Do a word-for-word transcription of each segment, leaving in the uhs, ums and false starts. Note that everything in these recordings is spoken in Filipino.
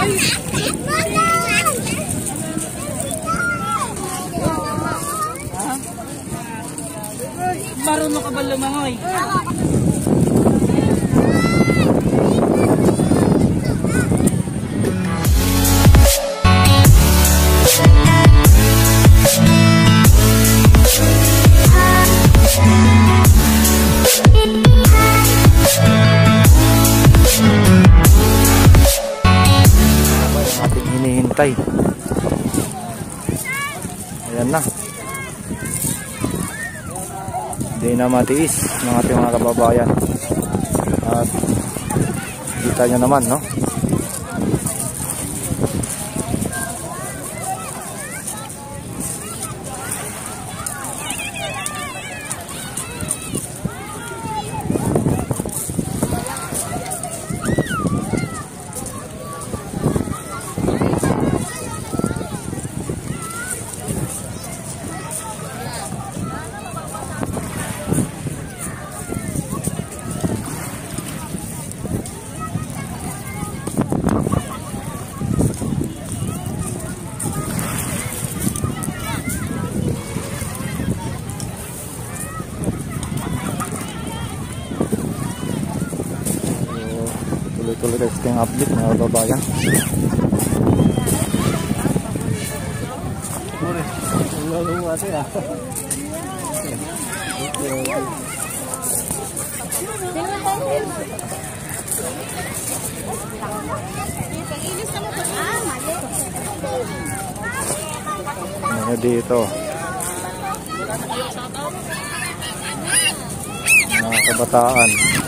Marunong ka ba lumangoy? Ating hinihintay. Ayan na. Hindi na matiis ng ating mga kababayan. At kita nyo naman, no? Tuloy-tuloy guys ito yung update mga babayan. Ano dito mga kabataan.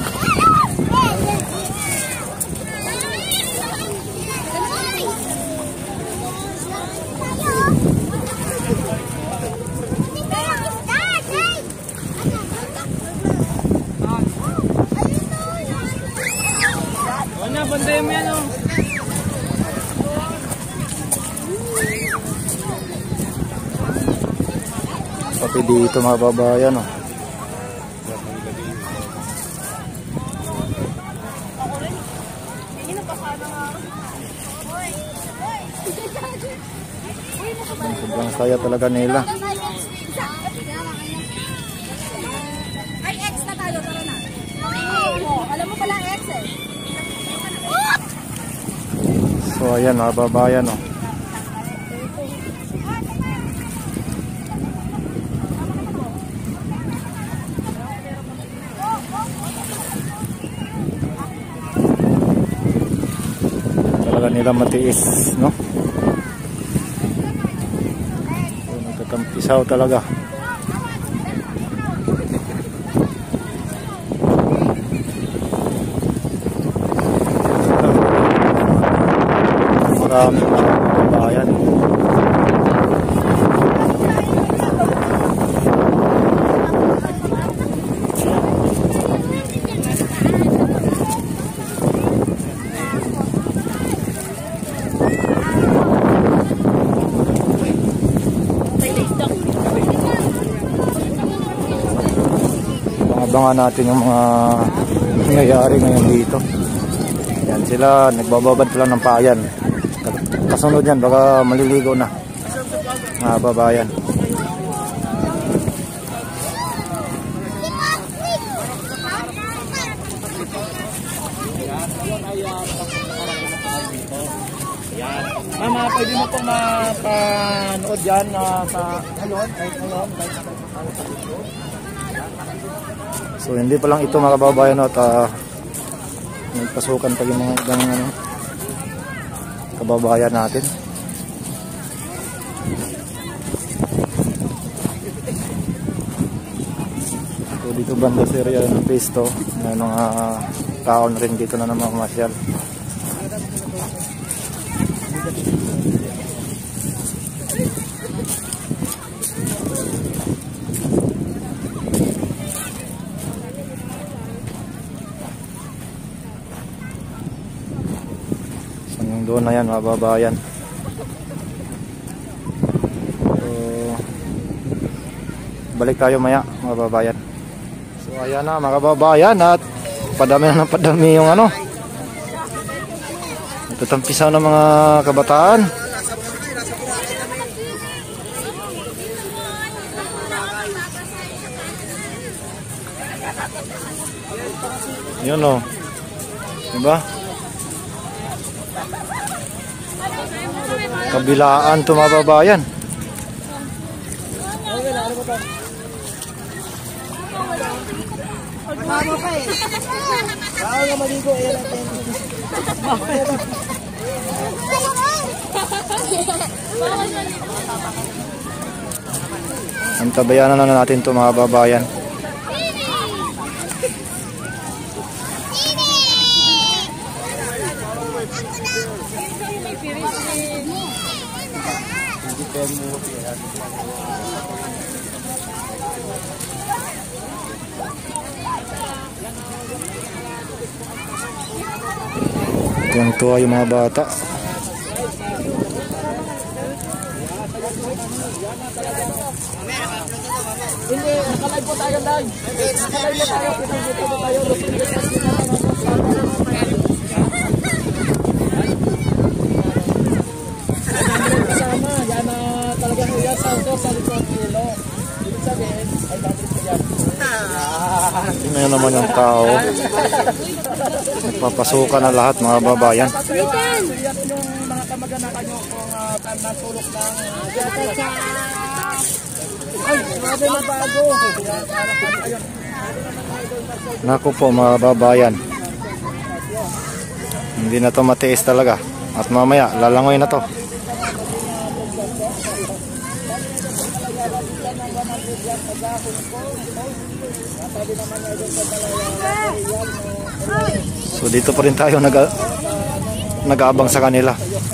Banday mo yan, oh. Pati dito mga babayan, oh. Sobrang saya talaga nila. Ay, X na tayo, tara na. Alam mo pala X eh. So ayan mga babayan, oh. Talaga nila matiis, no? So, nagkakampisaw talaga. Marami mga kababayan. Abangan natin yung mga nangyayari ngayon dito. Yan sila, nagbababad pa lang ng payan. Kasunod yan, baka maliligo na mga babayan. Mama, pwede mo pong mapanood yan uh, sa ngayon, kahit ngayon, kahit So hindi pa lang ito mga kababayan at uh, nagpasukan pa yung mga ibang ano, kababayan natin. So dito banda sa area ng Pisto, may mga uh, tao na rin dito na naman mamasyal. Doon na yan mga babayan. So, balik tayo maya mga babayan. So ayan na mga babayan at padami na ng padami yung ano, Ito tampisaw ng mga kabataan. Yun o. Diba? Kabilaan ito mga babayan. Mama pa eh. Baka nga maligo eh. Ang tabayanan na natin ito mga babayan. Tuwang-tuwa yung mga bata. Hindi, nakalive po tayo live. Nakalive po tayo. Nakalive po tayo. Kasama, yan na talagang uyan sa auto sa likod kilo. Ibig sabihin, ay bakit po yan? Tingnan naman yung tao. Nagpapasukan na lahat mga babayan. Yan yung mga kamag-anakan nyo kung nasulok ng ay, grabe na bago. Naku po mga babayan. Hindi na to matiis talaga. At mamaya, lalangoy na to. So dito pa rin tayo nag nag-aabang sa kanila.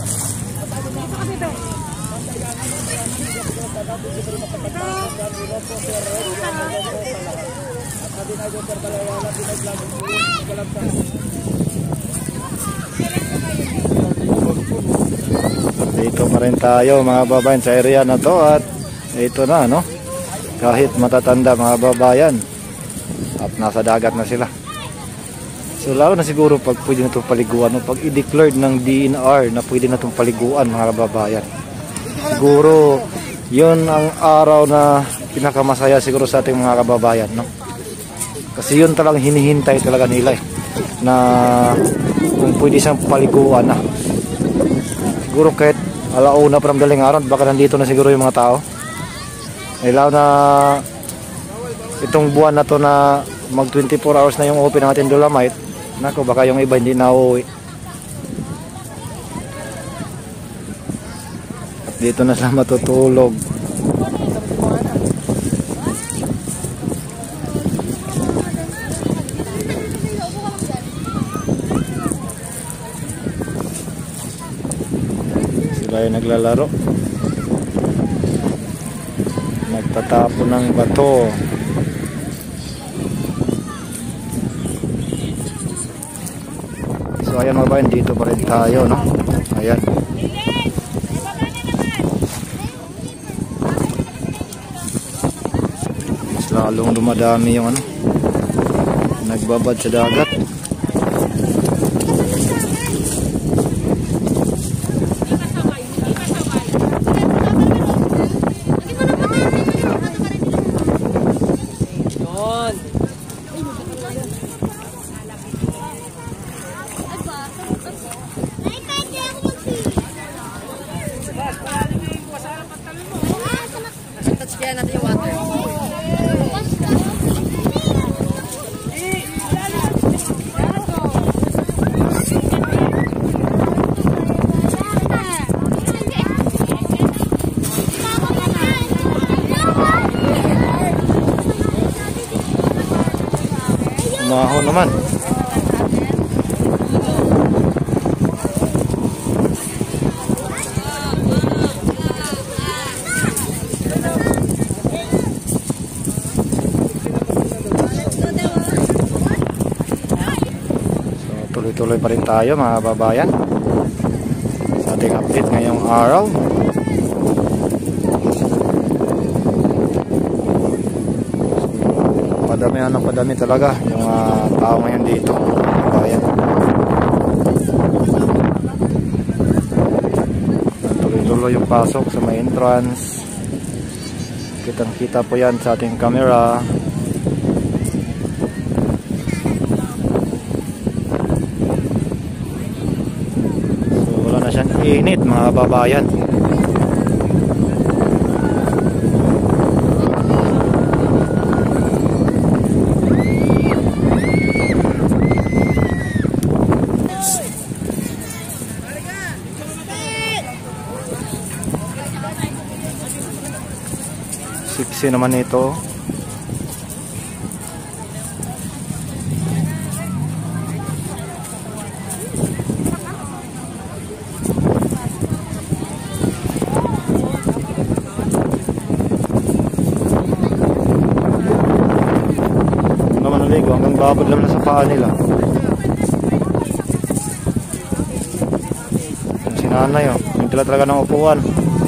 Dito pa rin tayo mga babayan sa area na to at ito na no. Kahit matatanda mga babayan at nasa dagat na sila. So lalo na siguro pag pwede na itong paliguan, no? Pag i-declared ng D N R na pwede na itong paliguan mga babayan. Siguro yun ang araw na pinakamasaya siguro sa ating mga kababayan, no? Kasi yun talagang hinihintay talaga nila eh, na kung pwede siyang paliguan na. Siguro kahit alauna pa ng daling araw, baka nandito na siguro yung mga tao. Eh lalo na itong buwan na to na mag twenty-four hours na yung open ng ating Dolomite. Nako, baka yung iba hindi na uuwi. At dito na sila matutulog. Sila ay naglalaro. Nagtatapo ng bato. So ayan mga bayan, dito pa rin tayo, no? Ayan. Mas lalong dumadami yung ano, nagbabad sa dagat. Kaya natin yung water. Umaho naman. Tuloy-tuloy pa rin tayo mga babayan sa ating update ngayong araw. Padami na ng padami talaga yung uh, tao ngayon dito mga babayan. tuloy-tuloy yung pasok sa may entrance. Kitang kita po yan sa ating camera. So wala na siyang init mga kababayan. Siksi naman ito. Naman naligo hanggang babad lang na sa paa nila. Yung sinanay oh, hindi talaga ng upuan.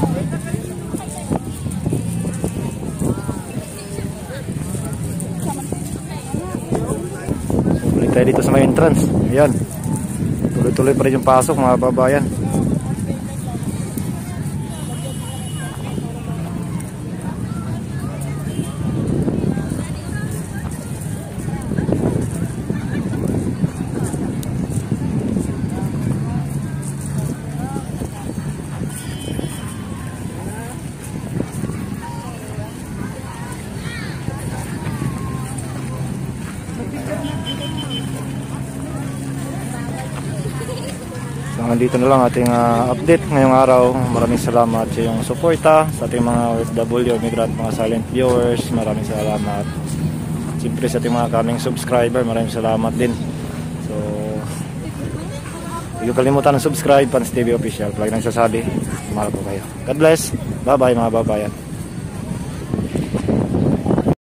Tayo dito sa may entrance. Ayan. Tuloy-tuloy pa rin yung pasok mga babayan. So, nandito na lang ating uh, update ngayong araw. Maraming salamat sa iyong suporta sa ating mga O F W, migrant, mga silent viewers. Maraming salamat. Siyempre sa ating mga kaming subscriber, maraming salamat din. So, huwag kalimutan ng subscribe, Pans T V Official. Palagi nang sasabi, mahal po kayo. God bless. Bye bye mga babayan.